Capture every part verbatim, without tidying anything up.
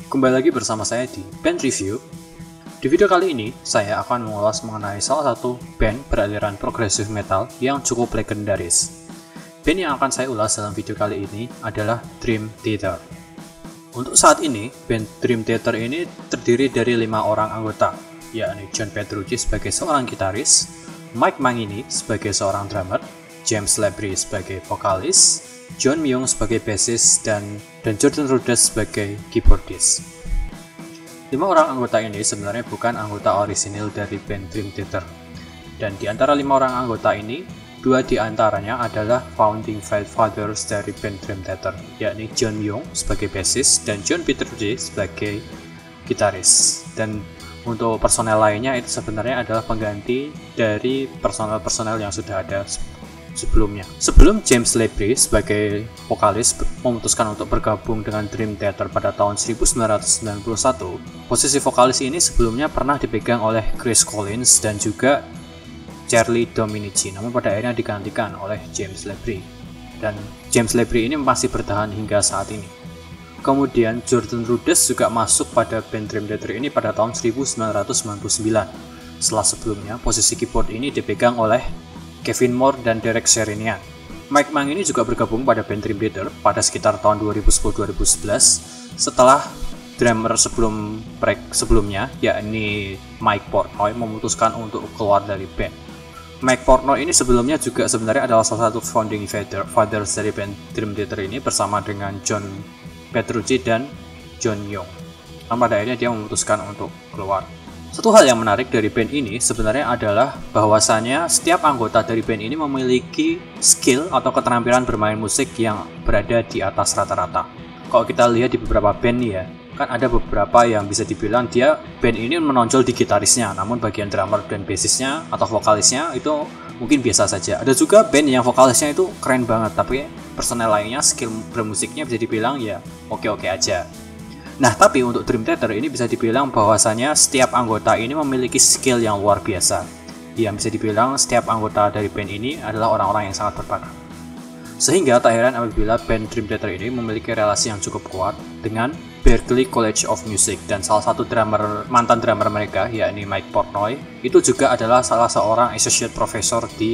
Kembali lagi bersama saya di Band Review. Di video kali ini, saya akan mengulas mengenai salah satu band beraliran progressive metal yang cukup legendaris. Band yang akan saya ulas dalam video kali ini adalah Dream Theater. Untuk saat ini, band Dream Theater ini terdiri dari lima orang anggota, yakni John Petrucci sebagai seorang gitaris, Mike Mangini sebagai seorang drummer, James Labrie sebagai vokalis, John Myung sebagai bassist, dan, dan Jordan Rudess sebagai keyboardist. Lima orang anggota ini sebenarnya bukan anggota orisinil dari band Dream Theater. Dan di antara lima orang anggota ini, dua di antaranya adalah founding fathers dari band Dream Theater, yakni John Myung sebagai bassist dan John Petrucci sebagai gitaris. Dan untuk personel lainnya itu sebenarnya adalah pengganti dari personel-personel yang sudah ada sebelumnya. Sebelum James Labrie sebagai vokalis memutuskan untuk bergabung dengan Dream Theater pada tahun seribu sembilan ratus sembilan puluh satu, posisi vokalis ini sebelumnya pernah dipegang oleh Chris Collins dan juga Charlie Dominici, namun pada akhirnya digantikan oleh James Labrie. Dan James Labrie ini masih bertahan hingga saat ini. Kemudian Jordan Rudess juga masuk pada band Dream Theater ini pada tahun seribu sembilan ratus sembilan puluh sembilan. Setelah sebelumnya, posisi keyboard ini dipegang oleh Kevin Moore dan Derek Sherinian. Mike Mangini juga bergabung pada band Dream Theater pada sekitar tahun dua ribu sepuluh dua ribu sebelas setelah drummer sebelum break sebelumnya, yakni Mike Portnoy, memutuskan untuk keluar dari band. Mike Portnoy ini sebelumnya juga sebenarnya adalah salah satu founding father, fathers dari band Dream Theater ini bersama dengan John Petrucci dan John Myung. Namun pada akhirnya dia memutuskan untuk keluar. Satu hal yang menarik dari band ini sebenarnya adalah bahwasanya setiap anggota dari band ini memiliki skill atau keterampilan bermain musik yang berada di atas rata-rata. Kalau kita lihat di beberapa band nih ya, kan ada beberapa yang bisa dibilang dia band ini menonjol di gitarisnya, namun bagian drummer dan bassisnya atau vokalisnya itu mungkin biasa saja. Ada juga band yang vokalisnya itu keren banget, tapi personel lainnya skill bermusiknya bisa dibilang ya oke-oke aja. Nah, tapi untuk Dream Theater ini bisa dibilang bahwasanya setiap anggota ini memiliki skill yang luar biasa. Yang bisa dibilang setiap anggota dari band ini adalah orang-orang yang sangat berbakat. Sehingga tak heran apabila band Dream Theater ini memiliki relasi yang cukup kuat dengan Berklee College of Music, dan salah satu drummer, mantan drummer mereka, yakni Mike Portnoy, itu juga adalah salah seorang associate professor di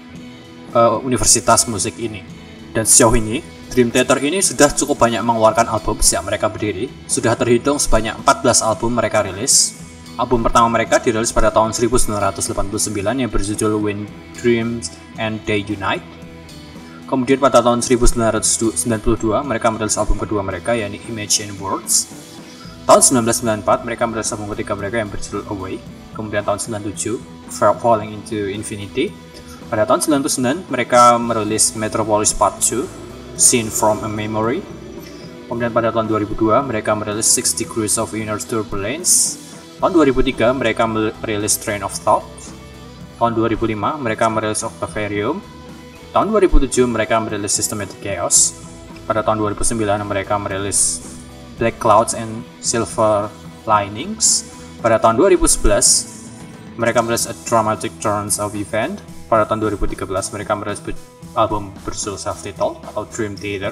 uh, universitas musik ini. Dan sejauh ini Dream Theater ini sudah cukup banyak mengeluarkan album sejak mereka berdiri. Sudah terhitung sebanyak empat belas album mereka rilis. Album pertama mereka dirilis pada tahun seribu sembilan ratus delapan puluh sembilan yang berjudul When Dreams and They Unite. Kemudian pada tahun seribu sembilan ratus sembilan puluh dua mereka merilis album kedua mereka, yakni Image and Words. Tahun seribu sembilan ratus sembilan puluh empat mereka merilis album ketiga mereka yang berjudul Away. Kemudian tahun seribu sembilan ratus sembilan puluh tujuh Falling into Infinity. Pada tahun seribu sembilan ratus sembilan puluh sembilan mereka merilis Metropolis Part dua, Scene from a Memory. Kemudian pada tahun dua ribu dua mereka merilis Six Degrees of Inner Turbulence. Tahun dua ribu tiga mereka merilis Train of Thought. Tahun dua ribu lima mereka merilis Octavarium. Tahun dua ribu tujuh mereka merilis Systematic Chaos. Pada tahun dua ribu sembilan mereka merilis Black Clouds and Silver Linings. Pada tahun dua ribu sebelas mereka merilis A Dramatic Turns of Event. Pada tahun dua ribu tiga belas mereka merilis album berjudul Self-Titled atau Dream Theater.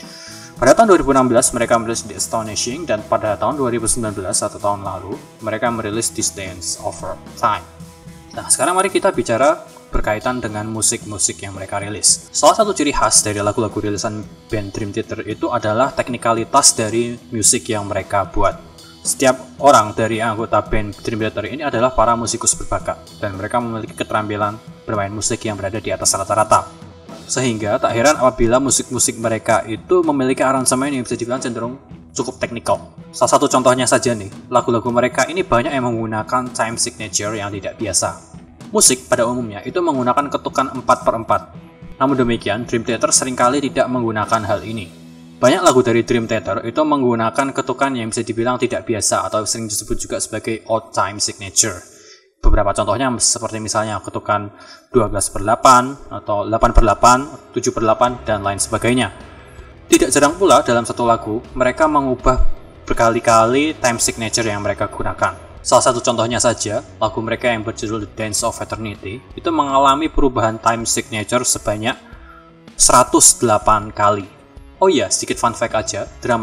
Pada tahun dua ribu enam belas mereka merilis The Astonishing, dan pada tahun dua ribu sembilan belas atau tahun lalu mereka merilis This Dance Over Time. Nah, sekarang mari kita bicara berkaitan dengan musik-musik yang mereka rilis. Salah satu ciri khas dari lagu-lagu rilisan band Dream Theater itu adalah teknikalitas dari musik yang mereka buat. Setiap orang dari anggota band Dream Theater ini adalah para musikus berbakat, dan mereka memiliki keterampilan bermain musik yang berada di atas rata-rata. Sehingga tak heran apabila musik-musik mereka itu memiliki aransemen yang bisa dibilang cenderung cukup teknikal. Salah satu contohnya saja nih, lagu-lagu mereka ini banyak yang menggunakan time signature yang tidak biasa. Musik pada umumnya itu menggunakan ketukan empat per empat. Namun demikian, Dream Theater seringkali tidak menggunakan hal ini. Banyak lagu dari Dream Theater itu menggunakan ketukan yang bisa dibilang tidak biasa atau sering disebut juga sebagai odd time signature. Beberapa contohnya seperti misalnya ketukan dua belas per delapan atau delapan per delapan, tujuh per delapan, dan lain sebagainya. Tidak jarang pula dalam satu lagu, mereka mengubah berkali-kali time signature yang mereka gunakan. Salah satu contohnya saja, lagu mereka yang berjudul The Dance of Eternity itu mengalami perubahan time signature sebanyak seratus delapan kali. Oh iya, sedikit fun fact aja, drummer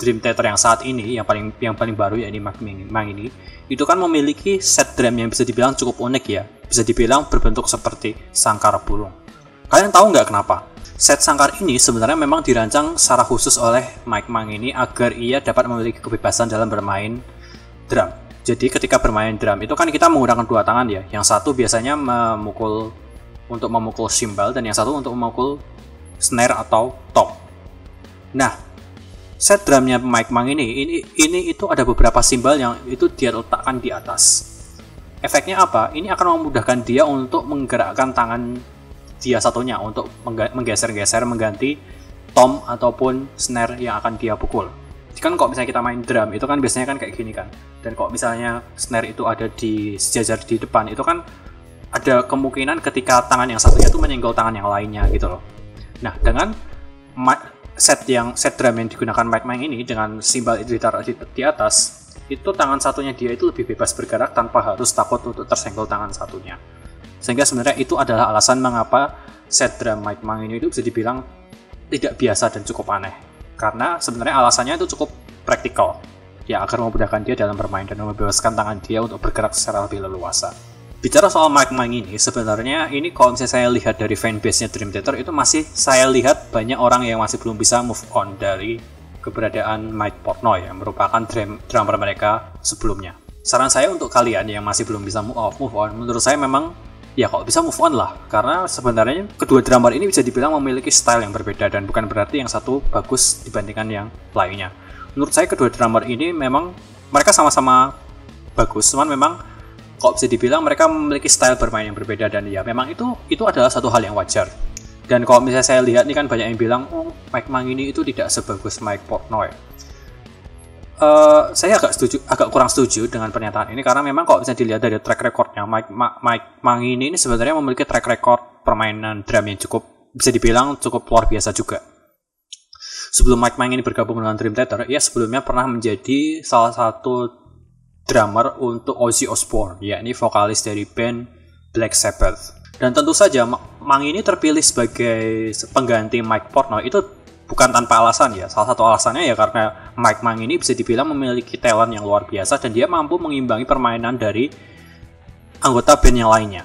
Dream Theater yang saat ini yang paling yang paling baru ya ini Mang ini itu kan memiliki set drum yang bisa dibilang cukup unik ya, bisa dibilang berbentuk seperti sangkar burung. Kalian tahu nggak kenapa? Set sangkar ini sebenarnya memang dirancang secara khusus oleh Mike Mang ini agar ia dapat memiliki kebebasan dalam bermain drum. Jadi ketika bermain drum itu kan kita menggunakan dua tangan ya, yang satu biasanya memukul untuk memukul cymbal dan yang satu untuk memukul snare atau top. Nah, set drumnya Mike Mang ini, ini, ini itu ada beberapa simbal yang itu dia letakkan di atas. Efeknya apa? Ini akan memudahkan dia untuk menggerakkan tangan dia satunya untuk menggeser-geser mengganti tom ataupun snare yang akan dia pukul. Kan kalau misalnya kita main drum itu kan biasanya kan kayak gini kan. Dan kalau misalnya snare itu ada di sejajar di depan itu kan ada kemungkinan ketika tangan yang satunya itu menyenggol tangan yang lainnya gitu loh. Nah, dengan set yang set drum yang digunakan Mike Mang ini dengan simbal itu ditaruh di, di atas, itu tangan satunya dia itu lebih bebas bergerak tanpa harus takut untuk tersenggol tangan satunya. Sehingga sebenarnya itu adalah alasan mengapa set drum Mike Mang ini itu bisa dibilang tidak biasa dan cukup aneh. Karena sebenarnya alasannya itu cukup praktikal, ya agar memudahkan dia dalam bermain dan membebaskan tangan dia untuk bergerak secara lebih leluasa. Bicara soal Mike Mang ini, sebenarnya ini kalau misalnya saya lihat dari fanbase-nya Dream Theater itu masih saya lihat banyak orang yang masih belum bisa move on dari keberadaan Mike Portnoy yang merupakan drum, drummer mereka sebelumnya. Saran saya untuk kalian yang masih belum bisa move on, move on, menurut saya memang ya kalau bisa move on lah, karena sebenarnya kedua drummer ini bisa dibilang memiliki style yang berbeda dan bukan berarti yang satu bagus dibandingkan yang lainnya. Menurut saya kedua drummer ini memang mereka sama-sama bagus, cuman memang kok bisa dibilang mereka memiliki style bermain yang berbeda dan ya memang itu itu adalah satu hal yang wajar. Dan kalau misalnya saya lihat nih kan banyak yang bilang oh Mike Mang ini itu tidak sebagus Mike Portnoy. Uh, saya agak setuju, agak kurang setuju dengan pernyataan ini karena memang kalau misalnya dilihat dari track recordnya Mike, Ma, Mike Mang ini, ini sebenarnya memiliki track record permainan drum yang cukup bisa dibilang cukup luar biasa juga. Sebelum Mike Mang ini bergabung dengan Dream Theater, ia sebelumnya pernah menjadi salah satu drummer untuk Ozzy Osbourne, yakni vokalis dari band Black Sabbath. Dan tentu saja Mang ini terpilih sebagai pengganti Mike Portnoy itu bukan tanpa alasan ya. Salah satu alasannya ya karena Mike Mang ini bisa dibilang memiliki talent yang luar biasa dan dia mampu mengimbangi permainan dari anggota band yang lainnya.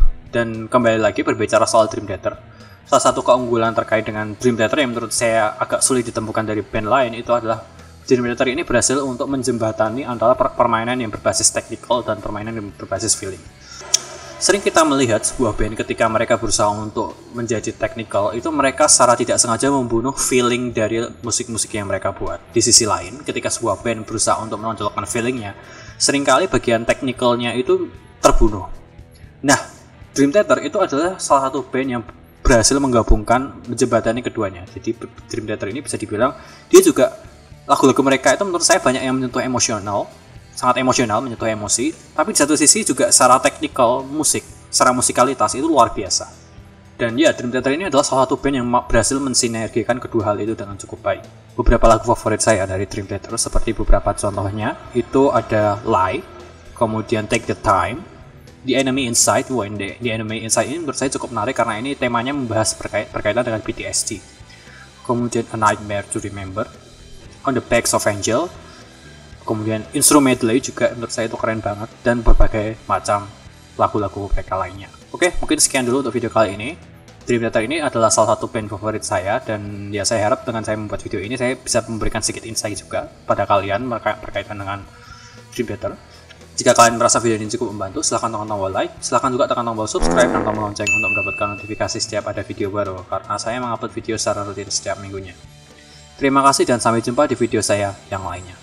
Dan kembali lagi berbicara soal Dream Theater, salah satu keunggulan terkait dengan Dream Theater yang menurut saya agak sulit ditemukan dari band lain itu adalah Dream Theater ini berhasil untuk menjembatani antara permainan yang berbasis technical dan permainan yang berbasis feeling. Sering kita melihat sebuah band ketika mereka berusaha untuk menjadi technical, itu mereka secara tidak sengaja membunuh feeling dari musik-musik yang mereka buat. Di sisi lain, ketika sebuah band berusaha untuk menonjolkan feelingnya, seringkali bagian technicalnya itu terbunuh. Nah, Dream Theater itu adalah salah satu band yang berhasil menggabungkan menjembatani keduanya. Jadi Dream Theater ini bisa dibilang dia juga lagu-lagu mereka itu menurut saya banyak yang menyentuh emosional, sangat emosional, menyentuh emosi, tapi di satu sisi juga secara teknikal musik, secara musikalitas itu luar biasa. Dan ya, Dream Theater ini adalah salah satu band yang berhasil mensinergikan kedua hal itu dengan cukup baik. Beberapa lagu favorit saya dari Dream Theater seperti beberapa contohnya, itu ada Lie, kemudian Take the Time, The Enemy Inside. Wah, The, The Enemy Inside ini menurut saya cukup menarik karena ini temanya membahas berkait, berkaitan dengan P T S D. Kemudian A Nightmare to Remember, On the Backs of Angel, kemudian Instrumentally juga menurut saya itu keren banget, dan berbagai macam lagu-lagu mereka lainnya. Oke, mungkin sekian dulu untuk video kali ini. Dream Theater ini adalah salah satu band favorit saya, dan ya saya harap dengan saya membuat video ini saya bisa memberikan sedikit insight juga pada kalian berkaitan dengan Dream Theater. Jika kalian merasa video ini cukup membantu, silahkan tekan tombol like, silahkan juga tekan tombol subscribe dan tombol lonceng untuk mendapatkan notifikasi setiap ada video baru, karena saya mengupload video secara rutin setiap minggunya. Terima kasih dan sampai jumpa di video saya yang lainnya.